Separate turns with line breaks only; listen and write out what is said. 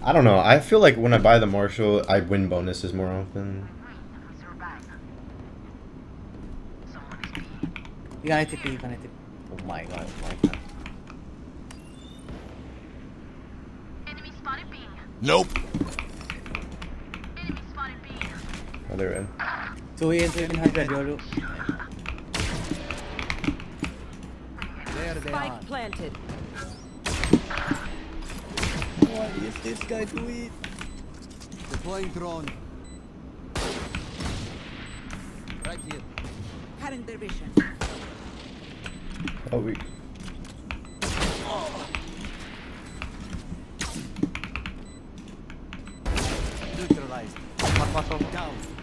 I don't know. I feel like when I buy the Marshall, I win bonuses more often.
You gonna TP, you gonna TP. Oh my god, oh my god.
Enemy spotted B.
Nope.
Enemy spotted B.
Oh, they're in.
2 in 700, Yolu.
There they are.
Spike planted.
What is this guy doing?
Deploying drone. Right here.
Cutting their vision.
Oh, we.
Neutralized.
Mas masuk.
Down.